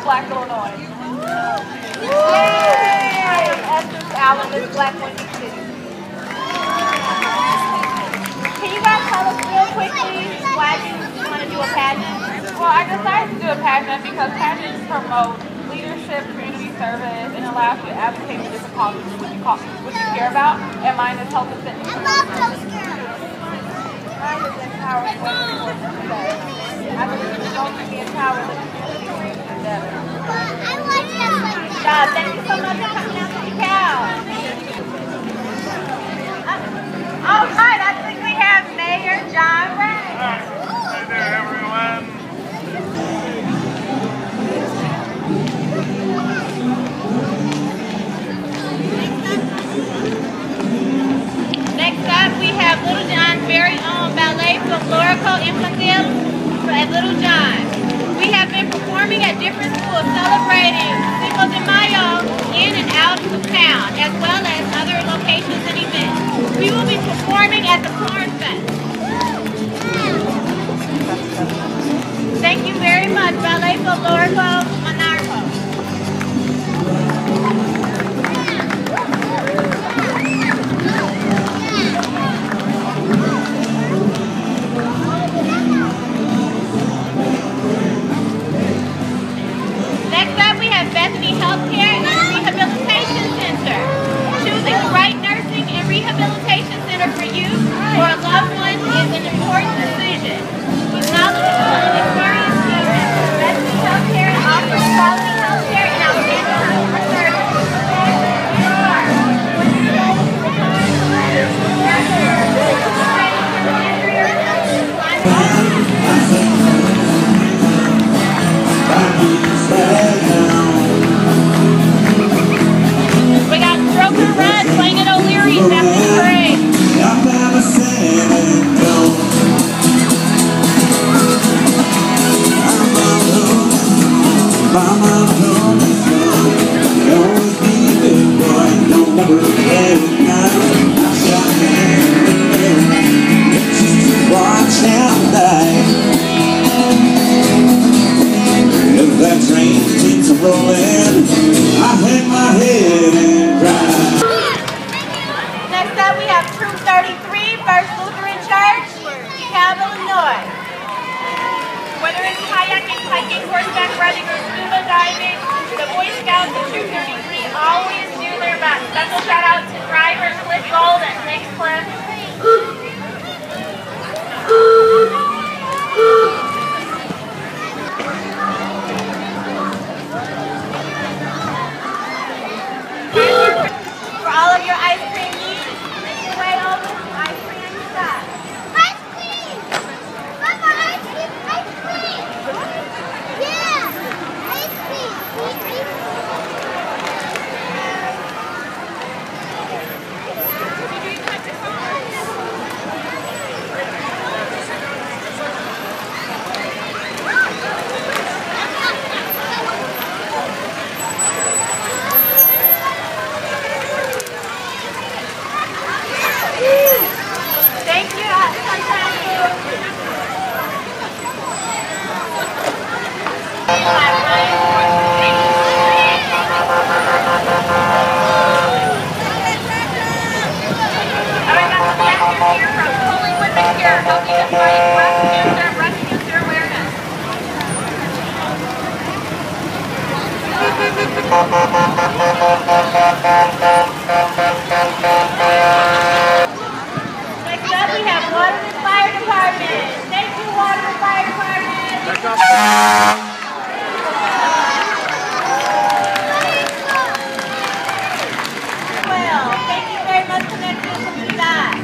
Black Illinois. Yay! I am Esther Allen, Miss Black Windy City. Can you guys tell us real quickly why you want to do a pageant? Well, I decided to do a pageant because pageants promote leadership, community service, and allows you to advocate for different causes which you care about. And mine is health and fitness. I love those girls. Mine is empowering women for success. I believe it's going to be empowered the community to reach together. I like that like that. Thank you so much for coming out to the cow. All right, I think we have Mayor John Ray. Hi there, everyone. Next up, we have Little John's very own ballet folklorico infantil at Little John. We have been performing at different schools celebrating Cinco de Mayo in and out of town, as well as other locations and events. We will be performing at the Corn Fest. Thank you very much, Ballet Folklorico Monarco. Next up, we have Bethany Healthcare and Rehabilitation Center. Choosing the right nursing and rehabilitation center for you or a loved one is an important decision. With knowledgeable and experienced team members, Bethany Healthcare offers quality healthcare and outstanding customer service. We got Stroke and Run playing at O'Leary's after the parade. If that train keeps rolling, I hang my head and cry. Next up, we have Troop 33, First Lutheran Church, DeKalb, Illinois. Whether it's kayaking, hiking, horseback riding, or scuba diving, the Boy Scouts of Troop 33 always do their best. Special shout out to driver Cliff Gold and thanks, Cliff. For all of your ice cream needs, make your way over to ice cream on your side. ice cream! Mama, ice cream! Ice cream! Yeah! Ice cream! Thank you, here from Pulling Women Here, helping us fight breast cancer awareness. Next up, we have Waterman Fire Department. Thank you, Waterman Fire Department. Well, thank you very much for that comunidad.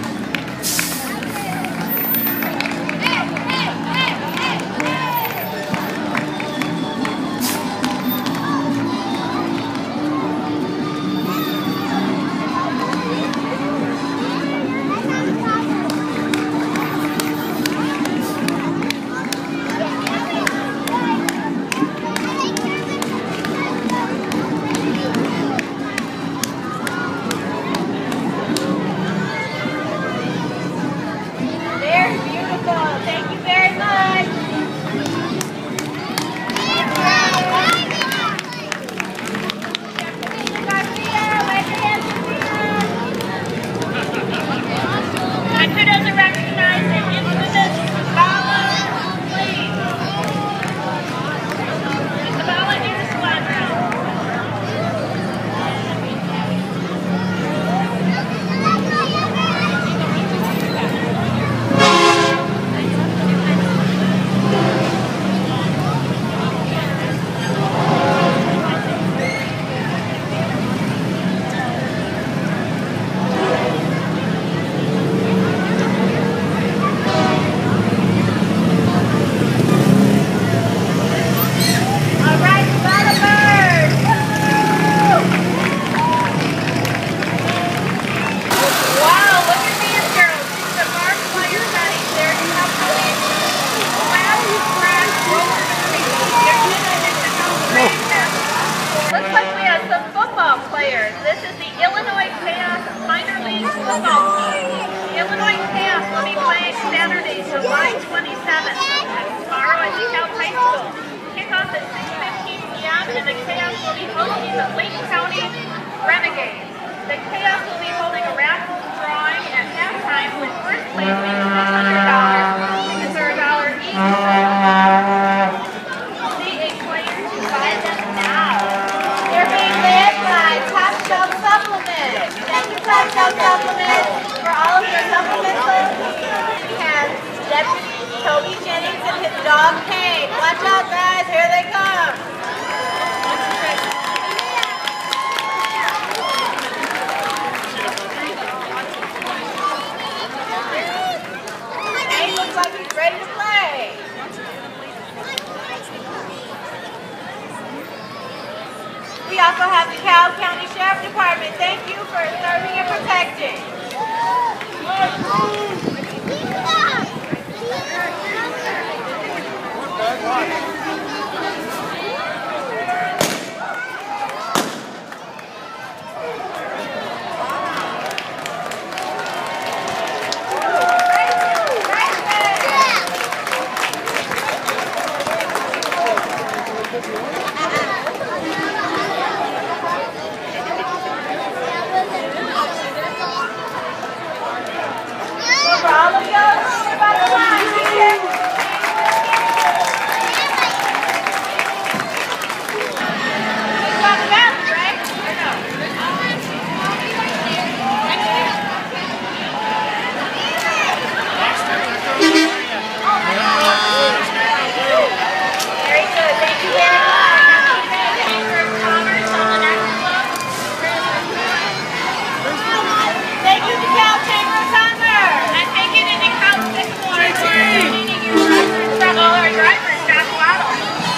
July 27th, tomorrow at DeKalb High School. Kickoff at 6:15 p.m. and the Chaos will be hosting the Lake County Renegades. The Chaos will be holding a raffle drawing at halftime with first place being $100 and $1 each. See a player to buy them now. They're being led by Top Shelf Supplements. Thank you, Top Shelf Supplements, for all of your supplements. We have Deputy Toby Jennings and his dog Kane. Watch out, guys. Here they come. Kane looks like he's ready to play. We also have the DeKalb County Sheriff Department. Thank you for serving and protecting. For all of y'all who are about to line, be careful. It's on the balance, right? Or no? Very good. Thank you very much. Chamber of Commerce on the next one. Thank you, DeKalb Chamber of Commerce. And thank you to DeKalb Sycamore for meeting your records from all our drivers, Jack Waddle.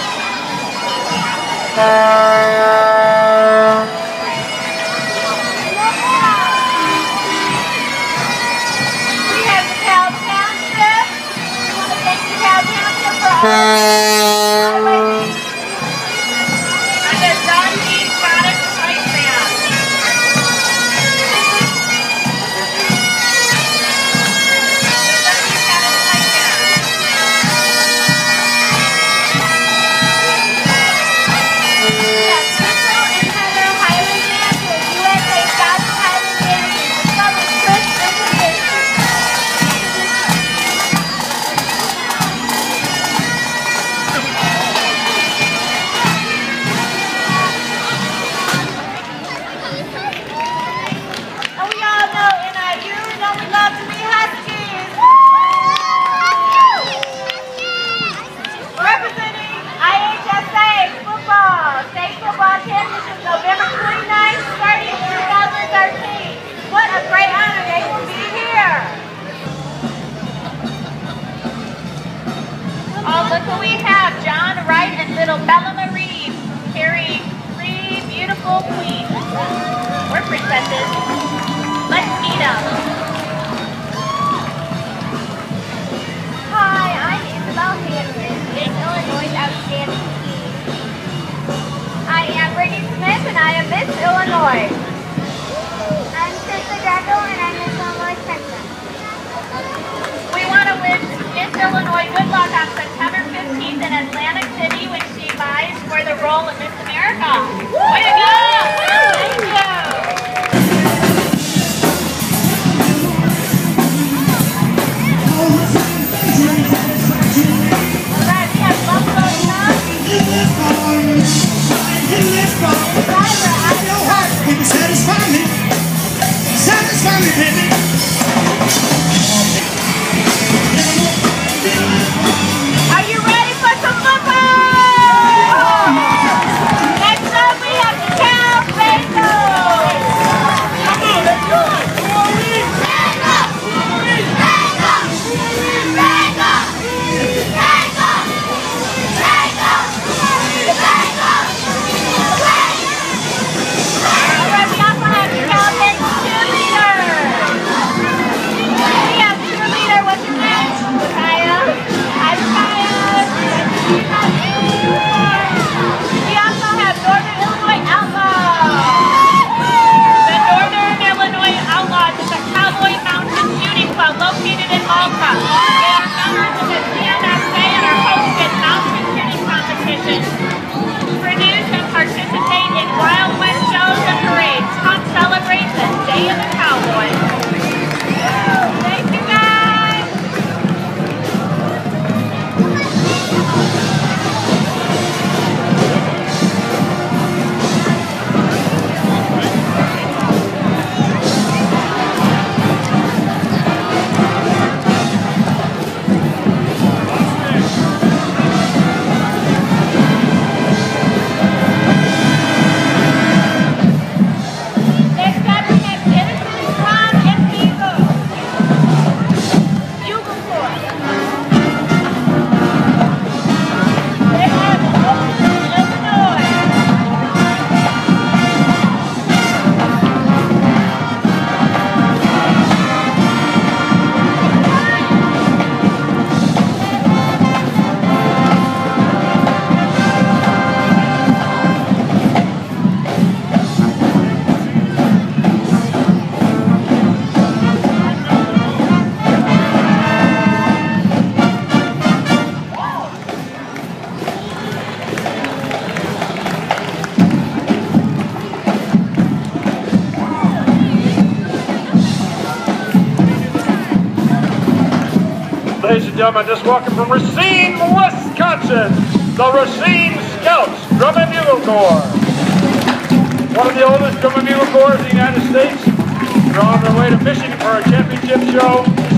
We have DeKalb Township. We want to thank DeKalb Township for all and the Don G. Scottish Pipe Band. November 29th, starting 2013. What a great honor they will be here. Oh, look who we have. John Wright and little Bella Marie carrying 3 beautiful queens. Or princesses. Let's meet them. Hi, I'm Isabel Hanson, Miss Illinois' Outstanding Teen. I am Brittany Smith, and I am Miss Illinois. I'm Krista Greco, and I'm Miss Illinois Princess. We want to wish Miss Illinois good luck on September 15th in Atlantic City when she vies for the role of Miss America. Way to go! Thank you! Alright, we have Buffalo Tom. Satisfy me, baby. Are you ready for some football? Next up we have DeKalb Bengals. Come on, let's go. Located in Malta. They are members Ladies and gentlemen, just walking from Racine, Wisconsin, the Racine Scouts Drum and Bugle Corps. One of the oldest drum and bugle corps in the United States. They're on their way to Michigan for a championship show.